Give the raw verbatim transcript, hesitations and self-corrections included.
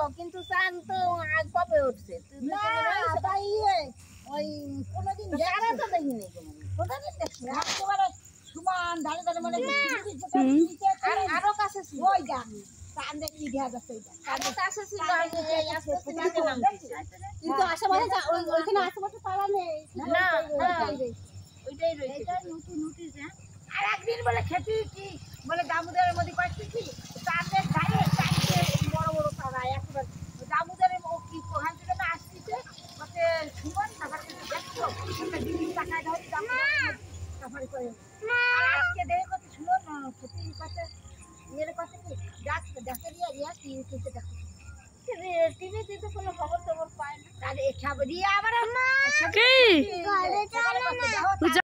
কিন্তু চান তো আগ কবে উঠছে না তাই ওই কোনোদিন সারা তো দেখিনি কোনোদিন দেখছি একেবারে সমান ধারে ধারে মানে আরো কাছে ছিল ওই দেখ চাঁদে কি দেখা যাচ্ছে আরো কাছে ছিল আমি এই আস্তে আস্তে নামছি কিন্তু আশেপাশে ওইখানে আশেপাশে পাড়া নেই না ওইটাই রয়েছে এটা নতুন নোটিশ হ্যাঁ আর একদিন বলে খেতে কি বলে দামোদরের মধ্যে কয়েকটি কি চাঁদের ধারে চারটে বড় বড় তারা একবার দামোদরের কি ওখান থেকে না আসছে ওতে সুমন তারপরে দেখছো একটা দিদি টাকায় ধরে দামোদর তারপরে করে আর আজকে দেখে কত সুমন খেতে কাছে এর কাছে কি গাছ দেখে দিয়ে রিয়া কি খেতে দেখো টিভিতে তো কোনো খবর খবর পায় না আর এই খাবার রিয়া আবার কি